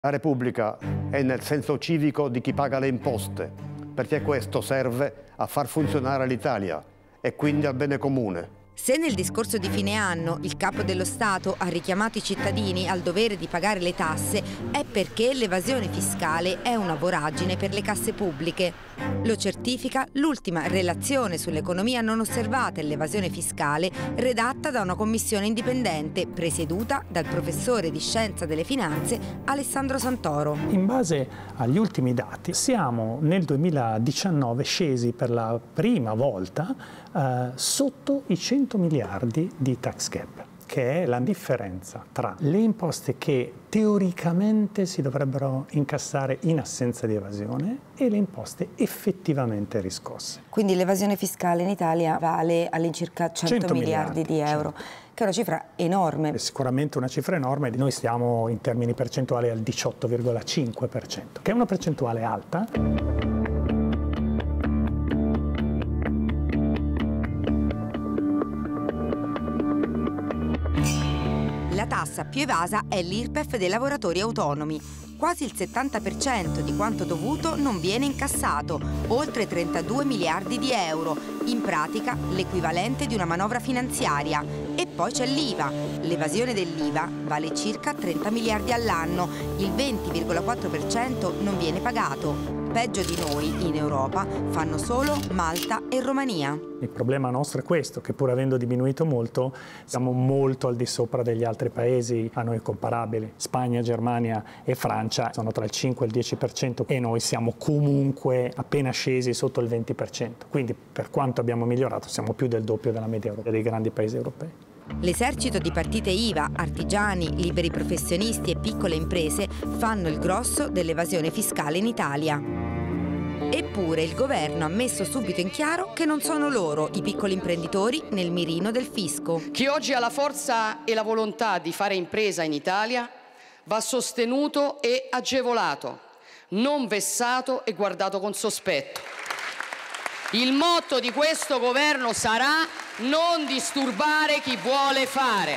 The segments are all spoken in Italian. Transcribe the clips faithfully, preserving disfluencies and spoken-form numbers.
La Repubblica è nel senso civico di chi paga le imposte, perché questo serve a far funzionare l'Italia e quindi al bene comune. Se nel discorso di fine anno il Capo dello Stato ha richiamato i cittadini al dovere di pagare le tasse, è perché l'evasione fiscale è una voragine per le casse pubbliche. Lo certifica l'ultima relazione sull'economia non osservata e l'evasione fiscale, redatta da una commissione indipendente presieduta dal professore di Scienza delle Finanze Alessandro Santoro. In base agli ultimi dati siamo nel duemiladiciannove scesi per la prima volta eh, sotto i cento miliardi di tax gap, che è la differenza tra le imposte che teoricamente si dovrebbero incassare in assenza di evasione e le imposte effettivamente riscosse. Quindi l'evasione fiscale in Italia vale all'incirca cento, cento miliardi, miliardi di euro, cento. Che è una cifra enorme. È sicuramente una cifra enorme, noi stiamo in termini percentuali al diciotto virgola cinque per cento, che è una percentuale alta. La tassa più evasa è l'I R P E F dei lavoratori autonomi. Quasi il settanta per cento di quanto dovuto non viene incassato, oltre trentadue miliardi di euro, in pratica l'equivalente di una manovra finanziaria. E poi c'è l'I V A. L'evasione dell'I V A vale circa trenta miliardi all'anno, il venti virgola quattro per cento non viene pagato. Peggio di noi, in Europa, fanno solo Malta e Romania. Il problema nostro è questo, che pur avendo diminuito molto, siamo molto al di sopra degli altri paesi a noi comparabili. Spagna, Germania e Francia sono tra il cinque e il dieci per cento e noi siamo comunque appena scesi sotto il venti per cento. Quindi per quanto abbiamo migliorato siamo più del doppio della media dei grandi paesi europei. L'esercito di partite I V A, artigiani, liberi professionisti e piccole imprese fanno il grosso dell'evasione fiscale in Italia. Eppure il governo ha messo subito in chiaro che non sono loro i piccoli imprenditori nel mirino del fisco. Chi oggi ha la forza e la volontà di fare impresa in Italia va sostenuto e agevolato, non vessato e guardato con sospetto. Il motto di questo governo sarà non disturbare chi vuole fare.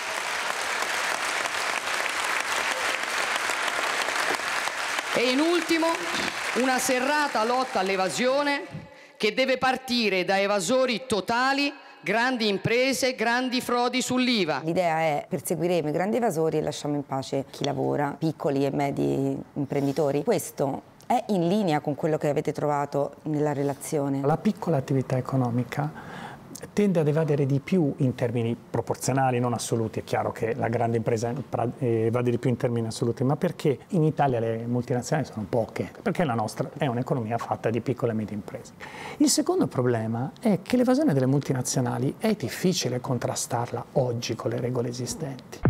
E in ultimo, una serrata lotta all'evasione che deve partire da evasori totali, grandi imprese, grandi frodi sull'I V A. L'idea è perseguiremo i grandi evasori e lasciamo in pace chi lavora, piccoli e medi imprenditori. Questo è in linea con quello che avete trovato nella relazione? La piccola attività economica tende ad evadere di più in termini proporzionali, non assoluti. È chiaro che la grande impresa evade di più in termini assoluti, ma perché in Italia le multinazionali sono poche, perché la nostra è un'economia fatta di piccole e medie imprese. Il secondo problema è che l'evasione delle multinazionali è difficile contrastarla oggi con le regole esistenti.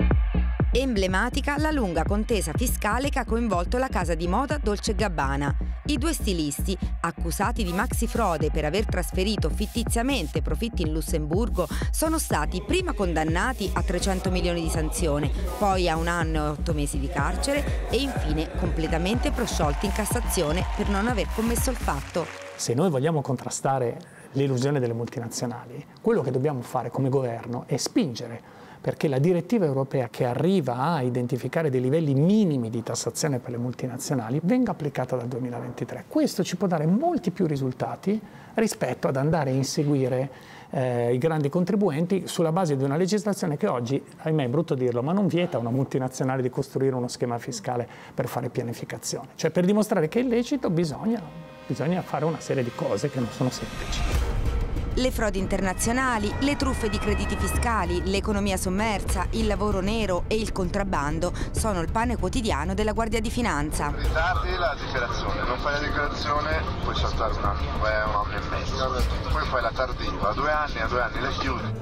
Emblematica la lunga contesa fiscale che ha coinvolto la casa di moda Dolce e Gabbana. I due stilisti, accusati di maxifrode per aver trasferito fittiziamente profitti in Lussemburgo, sono stati prima condannati a trecento milioni di sanzione, poi a un anno e otto mesi di carcere e infine completamente prosciolti in Cassazione per non aver commesso il fatto. Se noi vogliamo contrastare l'elusione delle multinazionali, quello che dobbiamo fare come governo è spingere perché la direttiva europea che arriva a identificare dei livelli minimi di tassazione per le multinazionali venga applicata dal duemilaventitré. Questo ci può dare molti più risultati rispetto ad andare a inseguire eh, i grandi contribuenti sulla base di una legislazione che oggi, ahimè è brutto dirlo, ma non vieta a una multinazionale di costruire uno schema fiscale per fare pianificazione. Cioè per dimostrare che è illecito bisogna, bisogna fare una serie di cose che non sono semplici. Le frodi internazionali, le truffe di crediti fiscali, l'economia sommersa, il lavoro nero e il contrabbando sono il pane quotidiano della Guardia di Finanza. Ritardi la dichiarazione, non fai la dichiarazione puoi saltare un anno, vai a un anno e mezzo, poi fai la tardiva, a due anni, a due anni le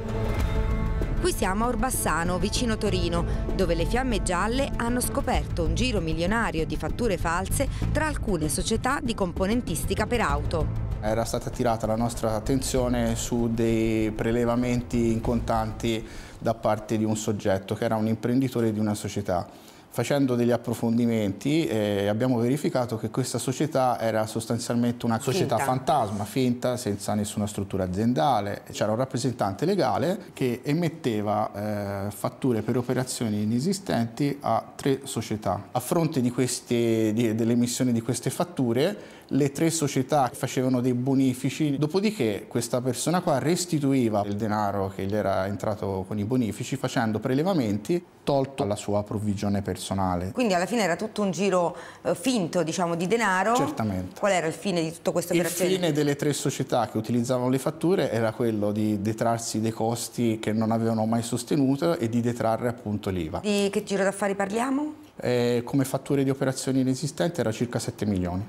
chiudi. Qui siamo a Orbassano, vicino Torino, dove le Fiamme Gialle hanno scoperto un giro milionario di fatture false tra alcune società di componentistica per auto. Era stata attirata la nostra attenzione su dei prelevamenti in contanti da parte di un soggetto che era un imprenditore di una società Facendo degli approfondimenti eh, abbiamo verificato che questa società era sostanzialmente una società Finta. fantasma, finta, senza nessuna struttura aziendale. C'era un rappresentante legale che emetteva eh, fatture per operazioni inesistenti a tre società. A fronte di queste, di, dell'emissione di queste fatture, le tre società facevano dei bonifici, dopodiché questa persona qua restituiva il denaro che gli era entrato con i bonifici facendo prelevamenti tolto alla sua provvigione personale. Quindi alla fine era tutto un giro eh, finto, diciamo, di denaro? Certamente. Qual era il fine di tutta questa operazione? Il fine delle tre società che utilizzavano le fatture era quello di detrarsi dei costi che non avevano mai sostenuto e di detrarre appunto l'I V A. Di che giro d'affari parliamo? Eh, come fatture di operazioni inesistenti era circa sette milioni.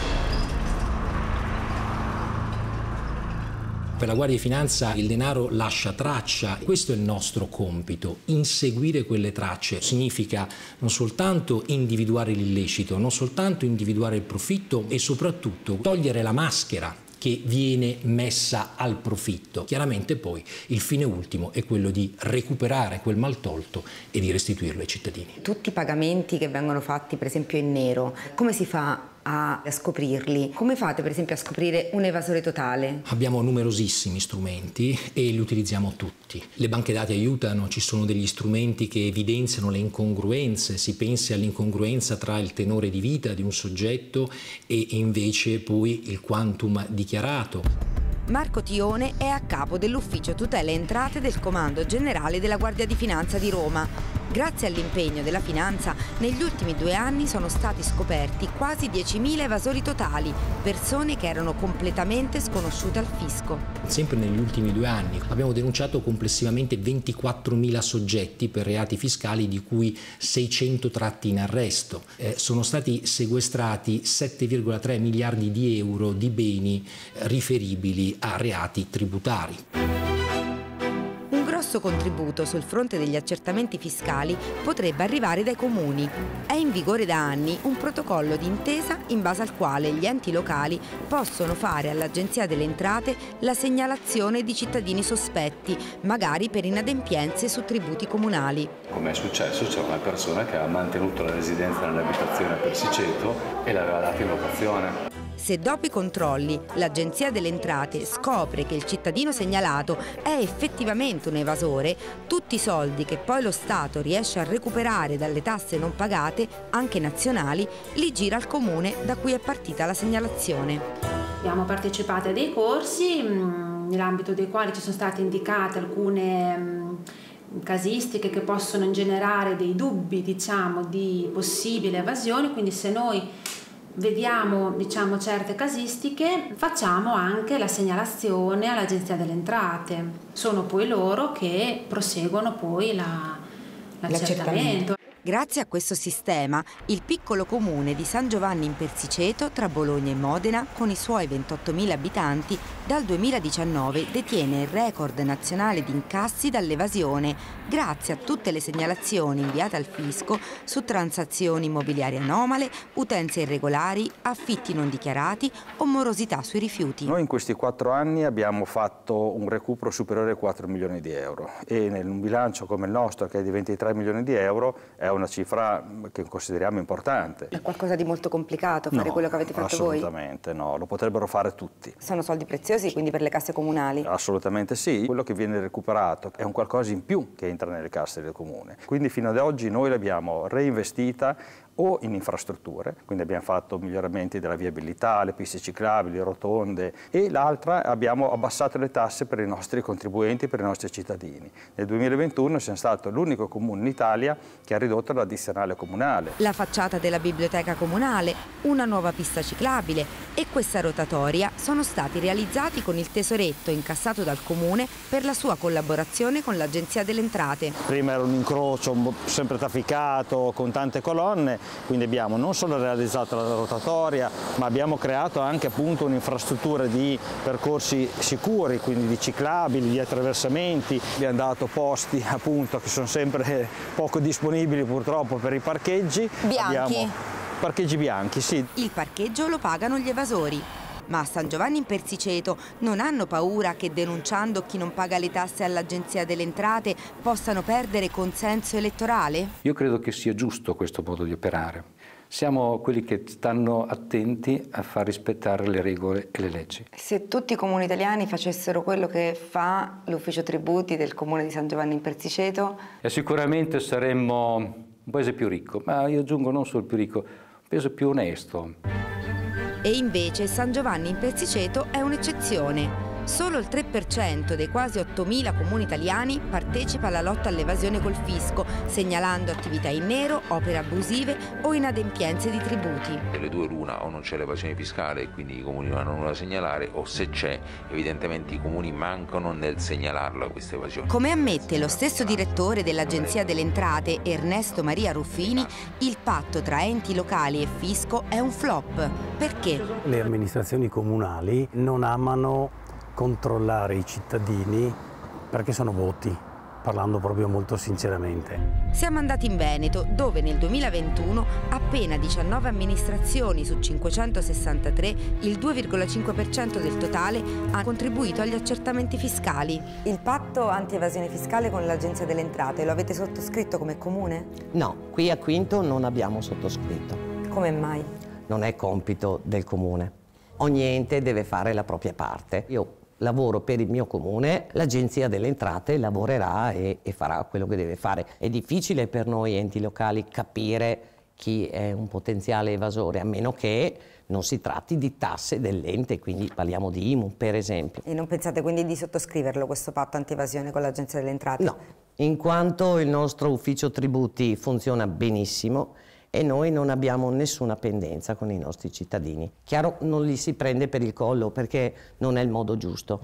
Per la Guardia di Finanza il denaro lascia traccia, questo è il nostro compito, inseguire quelle tracce. Significa non soltanto individuare l'illecito, non soltanto individuare il profitto e soprattutto togliere la maschera che viene messa al profitto. Chiaramente poi il fine ultimo è quello di recuperare quel maltolto e di restituirlo ai cittadini. Tutti i pagamenti che vengono fatti per esempio in nero, come si fa a scoprirli? Come fate per esempio a scoprire un evasore totale? Abbiamo numerosissimi strumenti e li utilizziamo tutti. Le banche dati aiutano, ci sono degli strumenti che evidenziano le incongruenze, si pensi all'incongruenza tra il tenore di vita di un soggetto e invece poi il quantum dichiarato. Marco Tione è a capo dell'Ufficio Tutela e Entrate del Comando Generale della Guardia di Finanza di Roma. Grazie all'impegno della Finanza, negli ultimi due anni sono stati scoperti quasi diecimila evasori totali, persone che erano completamente sconosciute al fisco. Sempre negli ultimi due anni abbiamo denunciato complessivamente ventiquattromila soggetti per reati fiscali, di cui seicento tratti in arresto. Eh, sono stati sequestrati sette virgola tre miliardi di euro di beni eh, riferibili a reati tributari. Un grosso contributo sul fronte degli accertamenti fiscali potrebbe arrivare dai comuni. È in vigore da anni un protocollo d'intesa in base al quale gli enti locali possono fare all'Agenzia delle Entrate la segnalazione di cittadini sospetti, magari per inadempienze su tributi comunali. Come è successo, c'è una persona che ha mantenuto la residenza nell'abitazione a Persiceto e l'aveva data in locazione. Se dopo i controlli l'Agenzia delle Entrate scopre che il cittadino segnalato è effettivamente un evasore, tutti i soldi che poi lo Stato riesce a recuperare dalle tasse non pagate, anche nazionali, li gira al comune da cui è partita la segnalazione. Abbiamo partecipato a dei corsi nell'ambito dei quali ci sono state indicate alcune casistiche che possono ingenerare dei dubbi, diciamo, di possibile evasione, quindi se noi vediamo, diciamo, certe casistiche, facciamo anche la segnalazione all'Agenzia delle Entrate. Sono poi loro che proseguono poi la, l'accertamento. Grazie a questo sistema, il piccolo comune di San Giovanni in Persiceto, tra Bologna e Modena, con i suoi ventottomila abitanti, dal duemiladiciannove detiene il record nazionale di incassi dall'evasione, grazie a tutte le segnalazioni inviate al fisco su transazioni immobiliari anomale, utenze irregolari, affitti non dichiarati o morosità sui rifiuti. Noi in questi quattro anni abbiamo fatto un recupero superiore ai quattro milioni di euro e in un bilancio come il nostro, che è di ventitré milioni di euro, è una cifra che consideriamo importante. È qualcosa di molto complicato fare no, quello che avete fatto voi? Assolutamente no, lo potrebbero fare tutti. Sono soldi preziosi quindi per le casse comunali? Assolutamente sì, quello che viene recuperato è un qualcosa in più che entra nelle casse del comune. Quindi fino ad oggi noi l'abbiamo reinvestita o in infrastrutture, quindi abbiamo fatto miglioramenti della viabilità, le piste ciclabili, rotonde, e l'altra abbiamo abbassato le tasse per i nostri contribuenti, per i nostri cittadini. Nel duemilaventuno siamo stato l'unico comune in Italia che ha ridotto l'addizionale comunale. La facciata della biblioteca comunale, una nuova pista ciclabile e questa rotatoria sono stati realizzati con il tesoretto incassato dal comune per la sua collaborazione con l'Agenzia delle Entrate. Prima era un incrocio sempre trafficato con tante colonne, quindi abbiamo non solo realizzato la rotatoria, ma abbiamo creato anche appunto un'infrastruttura di percorsi sicuri, quindi di ciclabili, di attraversamenti. Abbiamo dato posti appunto che sono sempre poco disponibili purtroppo per i parcheggi. Bianchi? Abbiamo parcheggi bianchi, sì. Il parcheggio lo pagano gli evasori. ma a San Giovanni in Persiceto non hanno paura che denunciando chi non paga le tasse all'Agenzia delle Entrate possano perdere consenso elettorale? Io credo che sia giusto questo modo di operare. Siamo quelli che stanno attenti a far rispettare le regole e le leggi. Se tutti i comuni italiani facessero quello che fa l'ufficio tributi del comune di San Giovanni in Persiceto? E sicuramente saremmo un paese più ricco, ma io aggiungo non solo più ricco, un paese più onesto. E invece San Giovanni in Persiceto è un'eccezione. Solo il tre per cento dei quasi ottomila comuni italiani partecipa alla lotta all'evasione col fisco, segnalando attività in nero, opere abusive o inadempienze di tributi. Delle due l'una, o non c'è l'evasione fiscale e quindi i comuni non hanno nulla da segnalare, o se c'è, evidentemente i comuni mancano nel segnalarla questa evasione. Come ammette lo stesso direttore dell'Agenzia delle Entrate, Ernesto Maria Ruffini, il patto tra enti locali e fisco è un flop. Perché? Le amministrazioni comunali non amano controllare i cittadini perché sono voti, parlando proprio molto sinceramente. Siamo andati in Veneto, dove nel duemilaventuno appena diciannove amministrazioni su cinquecentosessantatré, il due virgola cinque per cento del totale, ha contribuito agli accertamenti fiscali. Il patto anti-evasione fiscale con l'Agenzia delle Entrate lo avete sottoscritto come comune? No, qui a Quinto non abbiamo sottoscritto. Come mai? Non è compito del comune. Ogni ente deve fare la propria parte. Io lavoro per il mio comune, l'Agenzia delle Entrate lavorerà e, e farà quello che deve fare. È difficile per noi enti locali capire chi è un potenziale evasore, a meno che non si tratti di tasse dell'ente, quindi parliamo di I M U per esempio. E non pensate quindi di sottoscriverlo questo patto anti-evasione con l'Agenzia delle Entrate? No, in quanto il nostro ufficio tributi funziona benissimo e noi non abbiamo nessuna pendenza con i nostri cittadini. Chiaro, non li si prende per il collo perché non è il modo giusto.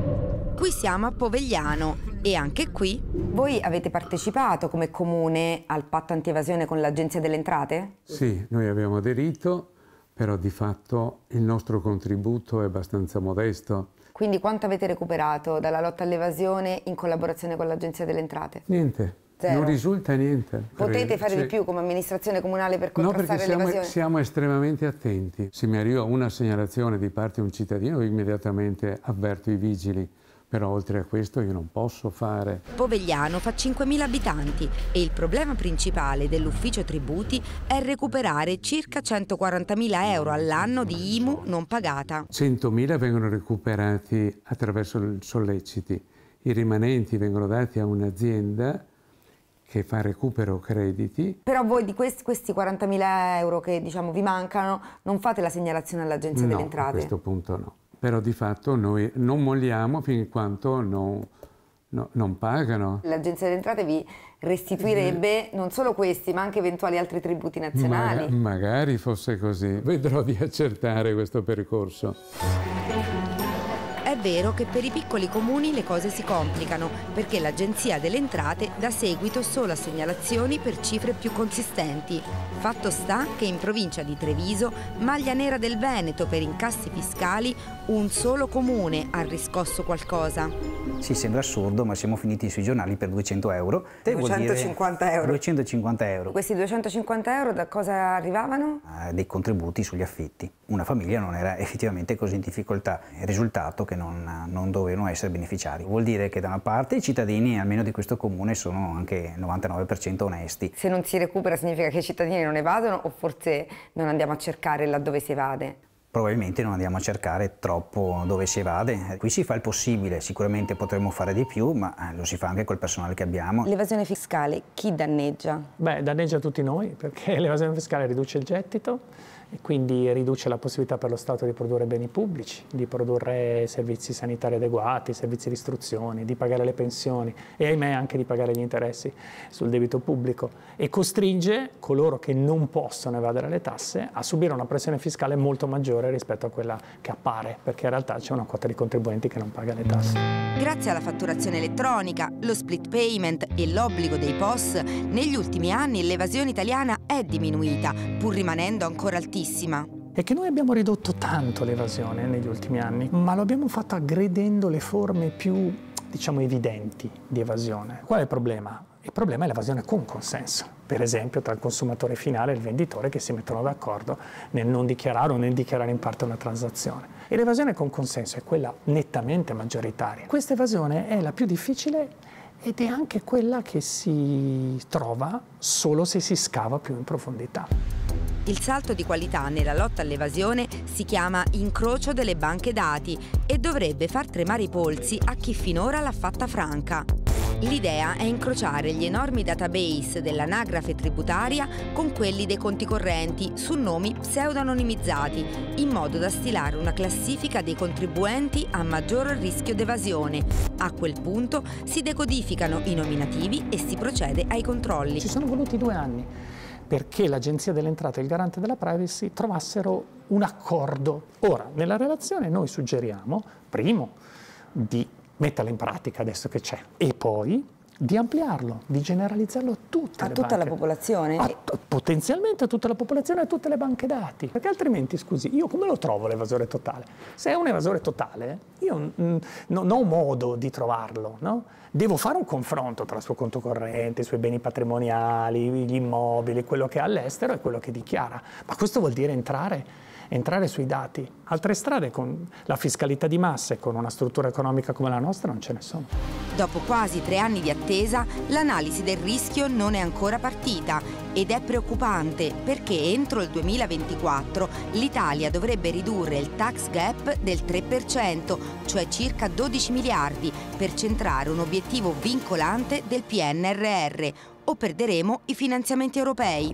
Qui siamo a Povegliano e anche qui... Voi avete partecipato come comune al patto anti-evasione con l'Agenzia delle Entrate? Sì, noi abbiamo aderito, però di fatto il nostro contributo è abbastanza modesto. Quindi quanto avete recuperato dalla lotta all'evasione in collaborazione con l'Agenzia delle Entrate? Niente. Zero. Non risulta niente. Potete fare cioè, di più come amministrazione comunale per contrastare l'evasione? No, perché l'evasione? siamo, siamo estremamente attenti. Se mi arriva una segnalazione di parte di un cittadino, immediatamente avverto i vigili. Però oltre a questo io non posso fare. Povegliano fa cinquemila abitanti e il problema principale dell'ufficio tributi è recuperare circa centoquarantamila euro all'anno di I M U non pagata. centomila vengono recuperati attraverso i solleciti. I rimanenti vengono dati a un'azienda che fa recupero crediti. Però voi di questi, questi quarantamila euro che diciamo vi mancano non fate la segnalazione all'Agenzia no, delle Entrate? A questo punto no. Però di fatto noi non molliamo fin quanto non, no, non pagano. L'Agenzia delle Entrate vi restituirebbe non solo questi ma anche eventuali altri tributi nazionali. Ma, magari fosse così. Vedrò di accertare questo percorso. È vero che per i piccoli comuni le cose si complicano, perché l'Agenzia delle Entrate dà seguito solo a segnalazioni per cifre più consistenti. Fatto sta che in provincia di Treviso, maglia nera del Veneto per incassi fiscali, un solo comune ha riscosso qualcosa. Sì, sembra assurdo, ma siamo finiti sui giornali per duecento euro. duecentocinquanta euro. duecentocinquanta euro. Questi duecentocinquanta euro da cosa arrivavano? Eh, dei contributi sugli affitti. Una famiglia non era effettivamente così in difficoltà. Il risultato che non, non dovevano essere beneficiari. Vuol dire che da una parte i cittadini, almeno di questo comune, sono anche novantanove per cento onesti. Se non si recupera significa che i cittadini non evadono o forse non andiamo a cercare laddove si evade? Probabilmente non andiamo a cercare troppo dove si evade. Qui si fa il possibile, sicuramente potremmo fare di più, ma lo si fa anche col personale che abbiamo. L'evasione fiscale chi danneggia? Beh, danneggia tutti noi, perché l'evasione fiscale riduce il gettito e quindi riduce la possibilità per lo Stato di produrre beni pubblici, di produrre servizi sanitari adeguati, servizi di istruzione, di pagare le pensioni e ahimè anche di pagare gli interessi sul debito pubblico e costringe coloro che non possono evadere le tasse a subire una pressione fiscale molto maggiore rispetto a quella che appare, perché in realtà c'è una quota di contribuenti che non paga le tasse. Grazie alla fatturazione elettronica, lo split payment e l'obbligo dei P O S, negli ultimi anni l'evasione italiana è diminuita, pur rimanendo ancora altissima. È che noi abbiamo ridotto tanto l'evasione negli ultimi anni, ma lo abbiamo fatto aggredendo le forme più, diciamo, evidenti di evasione. Qual è il problema? Il problema è l'evasione con consenso. per esempio tra il consumatore finale e il venditore, che si mettono d'accordo nel non dichiarare o nel dichiarare in parte una transazione. E l'evasione con consenso è quella nettamente maggioritaria. Questa evasione è la più difficile ed è anche quella che si trova solo se si scava più in profondità. Il salto di qualità nella lotta all'evasione si chiama incrocio delle banche dati e dovrebbe far tremare i polsi a chi finora l'ha fatta franca. L'idea è incrociare gli enormi database dell'anagrafe tributaria con quelli dei conti correnti su nomi pseudo-anonimizzati, in modo da stilare una classifica dei contribuenti a maggior rischio d'evasione. A quel punto si decodificano i nominativi e si procede ai controlli. Ci sono voluti due anni perché l'Agenzia delle Entrate e il Garante della Privacy trovassero un accordo. Ora, nella relazione noi suggeriamo, primo, di metterla in pratica adesso che c'è, e poi di ampliarlo, di generalizzarlo a tutte a le tutta banche. la popolazione? A, potenzialmente a tutta la popolazione e a tutte le banche dati, perché altrimenti, scusi, io come lo trovo l'evasore totale? Se è un evasore totale, io mh, non ho modo di trovarlo, no? Devo fare un confronto tra il suo conto corrente, i suoi beni patrimoniali, gli immobili, quello che ha all'estero e quello che dichiara, ma questo vuol dire entrare entrare sui dati. Altre strade con la fiscalità di massa e con una struttura economica come la nostra non ce ne sono. Dopo quasi tre anni di attesa, l'analisi del rischio non è ancora partita ed è preoccupante perché entro il duemilaventiquattro l'Italia dovrebbe ridurre il tax gap del tre per cento, cioè circa dodici miliardi, per centrare un obiettivo vincolante del P N R R, o perderemo i finanziamenti europei.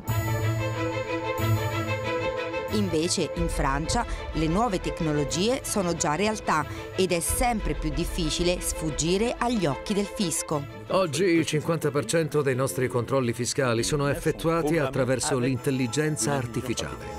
Invece, in Francia, le nuove tecnologie sono già realtà ed è sempre più difficile sfuggire agli occhi del fisco. Oggi il cinquanta per cento dei nostri controlli fiscali sono effettuati attraverso l'intelligenza artificiale.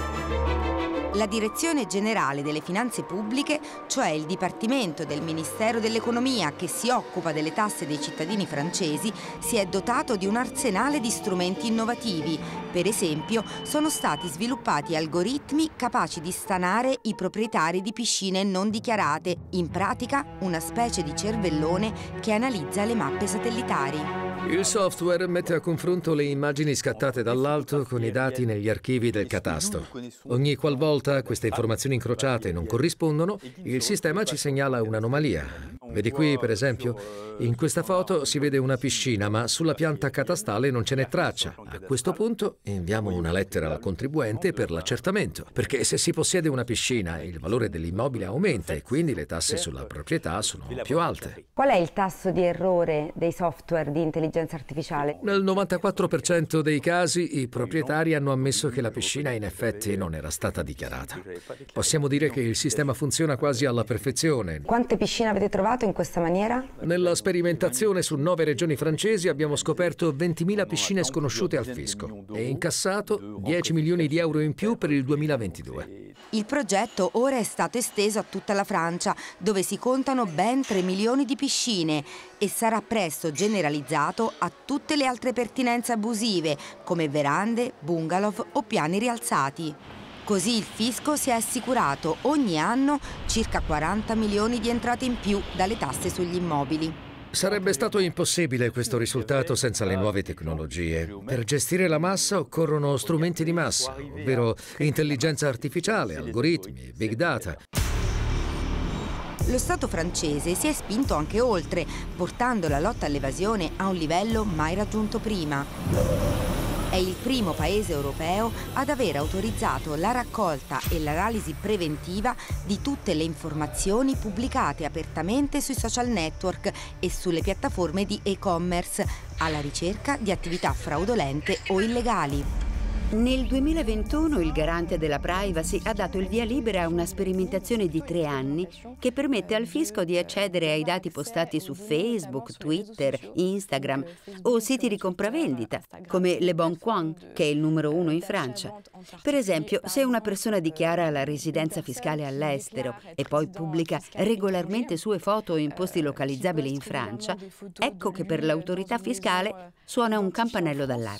La Direzione Generale delle Finanze Pubbliche, cioè il Dipartimento del Ministero dell'Economia che si occupa delle tasse dei cittadini francesi, si è dotato di un arsenale di strumenti innovativi. Per esempio, sono stati sviluppati algoritmi capaci di stanare i proprietari di piscine non dichiarate, in pratica una specie di cervellone che analizza le mappe satellitari. Il software mette a confronto le immagini scattate dall'alto con i dati negli archivi del catasto. Ogni qualvolta queste informazioni incrociate non corrispondono, il sistema ci segnala un'anomalia. Vedi qui, per esempio, in questa foto si vede una piscina, ma sulla pianta catastale non ce n'è traccia. A questo punto inviamo una lettera al contribuente per l'accertamento, perché se si possiede una piscina il valore dell'immobile aumenta e quindi le tasse sulla proprietà sono più alte. Qual è il tasso di errore dei software di intelligenza artificiale? Nel novantaquattro per cento dei casi i proprietari hanno ammesso che la piscina in effetti non era stata dichiarata. Possiamo dire che il sistema funziona quasi alla perfezione. Quante piscine avete trovato in questa maniera? Nella sperimentazione su nove regioni francesi abbiamo scoperto ventimila piscine sconosciute al fisco e incassato dieci milioni di euro in più per il duemilaventidue. Il progetto ora è stato esteso a tutta la Francia, dove si contano ben tre milioni di piscine, e sarà presto generalizzato a tutte le altre pertinenze abusive, come verande, bungalow o piani rialzati. Così il fisco si è assicurato ogni anno circa quaranta milioni di entrate in più dalle tasse sugli immobili. Sarebbe stato impossibile questo risultato senza le nuove tecnologie. Per gestire la massa occorrono strumenti di massa, ovvero intelligenza artificiale, algoritmi, big data. Lo Stato francese si è spinto anche oltre, portando la lotta all'evasione a un livello mai raggiunto prima. È il primo paese europeo ad aver autorizzato la raccolta e l'analisi preventiva di tutte le informazioni pubblicate apertamente sui social network e sulle piattaforme di e-commerce, alla ricerca di attività fraudolente o illegali. Nel duemilaventuno il Garante della Privacy ha dato il via libera a una sperimentazione di tre anni che permette al fisco di accedere ai dati postati su Facebook, Twitter, Instagram o siti di compravendita, come Le Bon Coin, che è il numero uno in Francia. Per esempio, se una persona dichiara la residenza fiscale all'estero e poi pubblica regolarmente sue foto in posti localizzabili in Francia, ecco che per l'autorità fiscale suona un campanello d'allarme.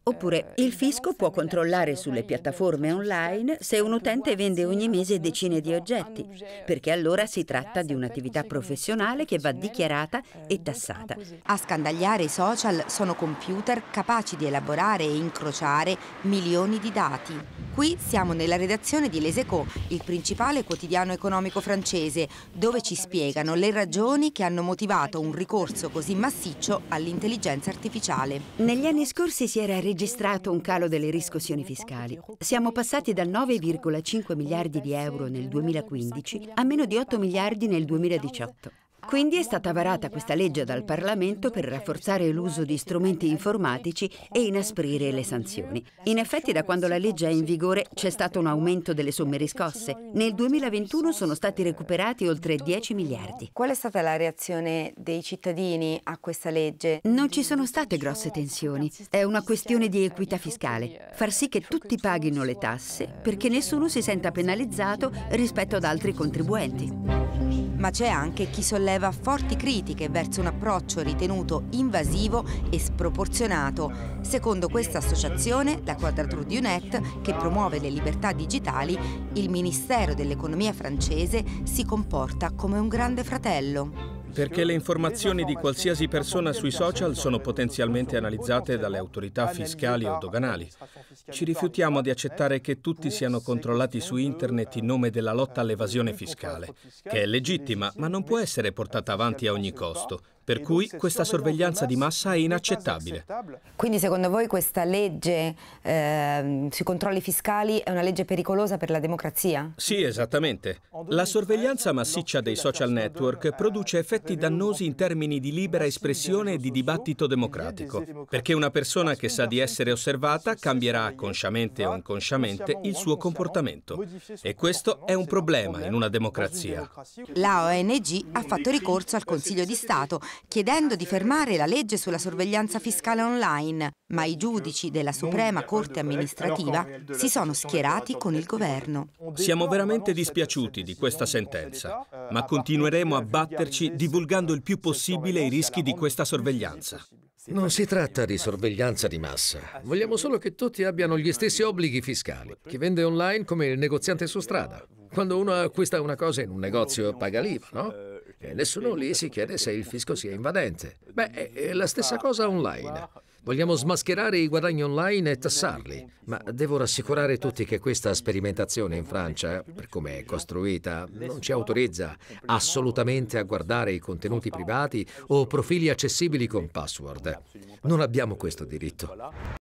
Oppure il fisco può controllare sulle piattaforme online se un utente vende ogni mese decine di oggetti, perché allora si tratta di un'attività professionale che va dichiarata e tassata. A scandagliare i social sono computer capaci di elaborare e incrociare milioni di dati. Qui siamo nella redazione di Les Echos, il principale quotidiano economico francese, dove ci spiegano le ragioni che hanno motivato un ricorso così massiccio all'intelligenza artificiale. Negli anni scorsi si era registrato un calo delle riscossioni fiscali. Siamo passati da nove virgola cinque miliardi di euro nel duemilaquindici a meno di otto miliardi nel duemiladiciotto. Quindi è stata varata questa legge dal Parlamento per rafforzare l'uso di strumenti informatici e inasprire le sanzioni. In effetti, da quando la legge è in vigore c'è stato un aumento delle somme riscosse. Nel duemilaventuno sono stati recuperati oltre dieci miliardi. Qual è stata la reazione dei cittadini a questa legge? Non ci sono state grosse tensioni. È una questione di equità fiscale. Far sì che tutti paghino le tasse perché nessuno si senta penalizzato rispetto ad altri contribuenti. Ma c'è anche chi solleva forti critiche verso un approccio ritenuto invasivo e sproporzionato. Secondo questa associazione, la Quadrature du Net, che promuove le libertà digitali, il Ministero dell'Economia francese si comporta come un grande fratello. Perché le informazioni di qualsiasi persona sui social sono potenzialmente analizzate dalle autorità fiscali o doganali. Ci rifiutiamo di accettare che tutti siano controllati su internet in nome della lotta all'evasione fiscale, che è legittima ma non può essere portata avanti a ogni costo. Per cui questa sorveglianza di massa è inaccettabile. Quindi secondo voi questa legge eh, sui controlli fiscali è una legge pericolosa per la democrazia? Sì, esattamente. La sorveglianza massiccia dei social network produce effetti dannosi in termini di libera espressione e di dibattito democratico, perché una persona che sa di essere osservata cambierà, consciamente o inconsciamente, il suo comportamento. E questo è un problema in una democrazia. La O N G ha fatto ricorso al Consiglio di Stato chiedendo di fermare la legge sulla sorveglianza fiscale online, ma i giudici della Suprema Corte Amministrativa si sono schierati con il governo. Siamo veramente dispiaciuti di questa sentenza, ma continueremo a batterci divulgando il più possibile i rischi di questa sorveglianza. Non si tratta di sorveglianza di massa. Vogliamo solo che tutti abbiano gli stessi obblighi fiscali. Chi vende online come il negoziante su strada. Quando uno acquista una cosa in un negozio paga l'I V A, no? E nessuno lì si chiede se il fisco sia invadente. Beh, è la stessa cosa online. Vogliamo smascherare i guadagni online e tassarli, ma devo rassicurare tutti che questa sperimentazione in Francia, per come è costruita, non ci autorizza assolutamente a guardare i contenuti privati o profili accessibili con password. Non abbiamo questo diritto.